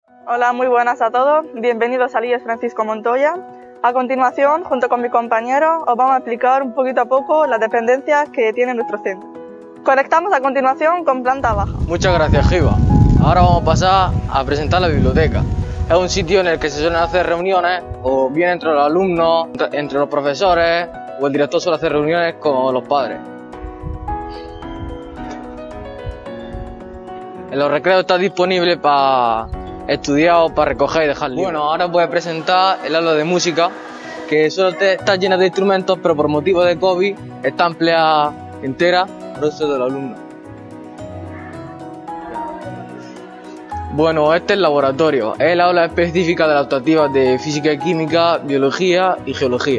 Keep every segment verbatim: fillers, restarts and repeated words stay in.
Hola, muy buenas a todos. Bienvenidos al I E S Francisco Montoya. A continuación, junto con mis compañeros, os vamos a explicar un poquito a poco las dependencias que tiene nuestro centro. Conectamos a continuación con planta baja. Muchas gracias, Giva. Ahora vamos a pasar a presentar la biblioteca. Es un sitio en el que se suelen hacer reuniones, o bien entre los alumnos, entre los profesores, o el director suele hacer reuniones con los padres. En los recreos está disponible para estudiar o para recoger y dejar libros. Bueno, ahora voy a presentar el aula de música, que solo está llena de instrumentos, pero por motivo de COVID está empleada entera por uso de los alumnos. Bueno, este es el laboratorio, es el aula específica de las optativas de física y química, biología y geología.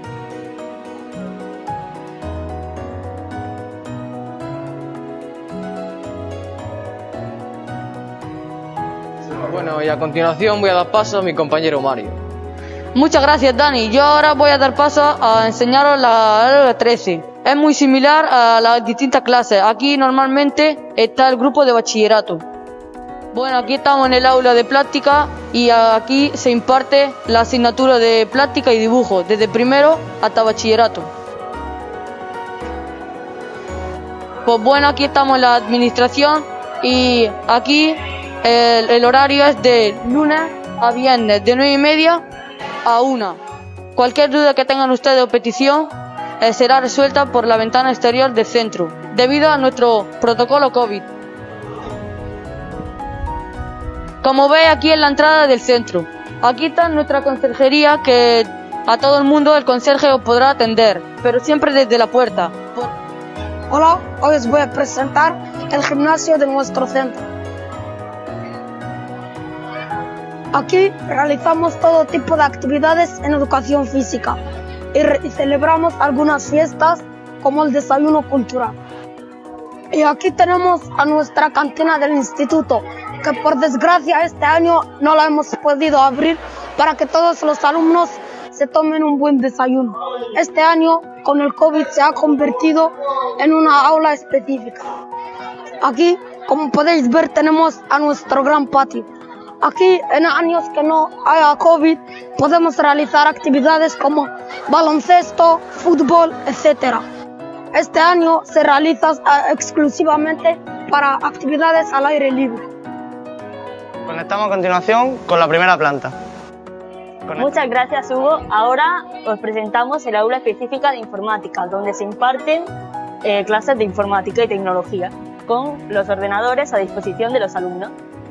Bueno, y a continuación voy a dar paso a mi compañero Mario. Muchas gracias, Dani. Yo ahora voy a dar paso a enseñaros la aula trece. Es muy similar a las distintas clases. Aquí normalmente está el grupo de bachillerato. Bueno, aquí estamos en el aula de plástica y aquí se imparte la asignatura de plástica y dibujo, desde primero hasta bachillerato. Pues bueno, aquí estamos en la administración y aquí el, el horario es de lunes a viernes, de nueve y media a una. Cualquier duda que tengan ustedes o petición eh, será resuelta por la ventana exterior del centro, debido a nuestro protocolo COVID. Como ve aquí en la entrada del centro, aquí está nuestra conserjería, que a todo el mundo el conserje os podrá atender, pero siempre desde la puerta. Hola, hoy os voy a presentar el gimnasio de nuestro centro. Aquí realizamos todo tipo de actividades en educación física y, y celebramos algunas fiestas como el desayuno cultural. Y aquí tenemos a nuestra cantina del instituto, que por desgracia este año no la hemos podido abrir para que todos los alumnos se tomen un buen desayuno. Este año, con el COVID, se ha convertido en una aula específica. Aquí, como podéis ver, tenemos a nuestro gran patio. Aquí, en años que no haya COVID, podemos realizar actividades como baloncesto, fútbol, etcétera. Este año se realiza exclusivamente para actividades al aire libre. Conectamos a continuación con la primera planta. Conectamos. Muchas gracias, Hugo. Ahora os presentamos el aula específica de informática, donde se imparten eh, clases de informática y tecnología, con los ordenadores a disposición de los alumnos.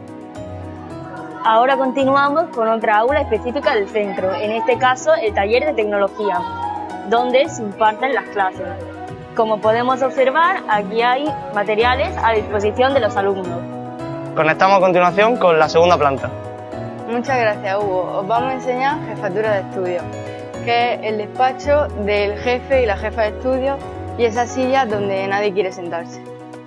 Ahora continuamos con otra aula específica del centro, en este caso el taller de tecnología, donde se imparten las clases. Como podemos observar, aquí hay materiales a disposición de los alumnos. Conectamos a continuación con la segunda planta. Muchas gracias, Hugo. Os vamos a enseñar jefatura de estudio, que es el despacho del jefe y la jefa de estudio y esa silla donde nadie quiere sentarse.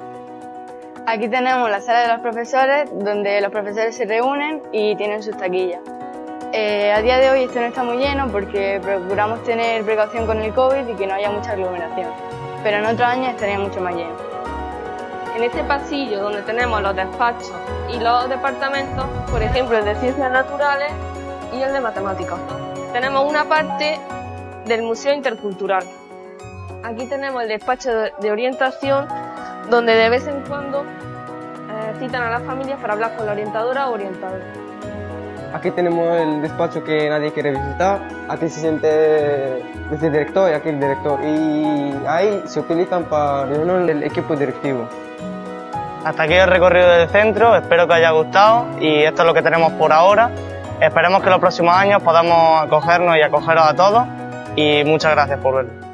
Aquí tenemos la sala de los profesores, donde los profesores se reúnen y tienen sus taquillas. Eh, a día de hoy esto no está muy lleno porque procuramos tener precaución con el COVID y que no haya mucha aglomeración, pero en otros años estaría mucho más lleno. En este pasillo, donde tenemos los despachos y los departamentos, por ejemplo el de Ciencias Naturales y el de Matemáticas, tenemos una parte del Museo Intercultural. Aquí tenemos el despacho de orientación, donde de vez en cuando eh, citan a las familias para hablar con la orientadora o orientador. Aquí tenemos el despacho que nadie quiere visitar, aquí se siente el director y aquí el director, y ahí se utilizan para reunir el equipo directivo. Hasta aquí el recorrido del centro, espero que os haya gustado y esto es lo que tenemos por ahora. Esperemos que en los próximos años podamos acogernos y acogeros a todos y muchas gracias por verlo.